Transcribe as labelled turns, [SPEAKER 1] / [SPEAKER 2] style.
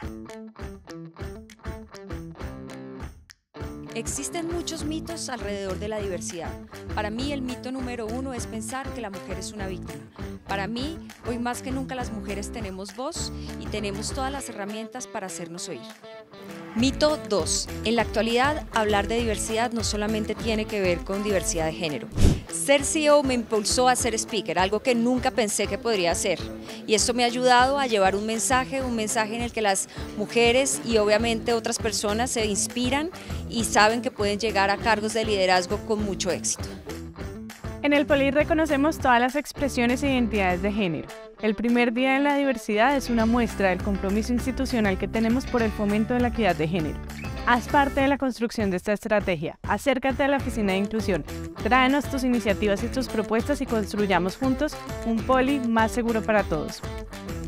[SPEAKER 1] Existen muchos mitos alrededor de la diversidad. Para mí, el mito número 1 es pensar que la mujer es una víctima. Para mí, hoy más que nunca las mujeres tenemos voz y tenemos todas las herramientas para hacernos oír. Mito 2. En la actualidad, hablar de diversidad no solamente tiene que ver con diversidad de género. Ser CEO me impulsó a ser speaker, algo que nunca pensé que podría hacer. Y esto me ha ayudado a llevar un mensaje en el que las mujeres y obviamente otras personas se inspiran y saben que pueden llegar a cargos de liderazgo con mucho éxito.
[SPEAKER 2] En el Poli reconocemos todas las expresiones e identidades de género. El primer día de la diversidad es una muestra del compromiso institucional que tenemos por el fomento de la equidad de género. Haz parte de la construcción de esta estrategia. Acércate a la Oficina de Inclusión. Tráenos tus iniciativas y tus propuestas y construyamos juntos un Poli más seguro para todos.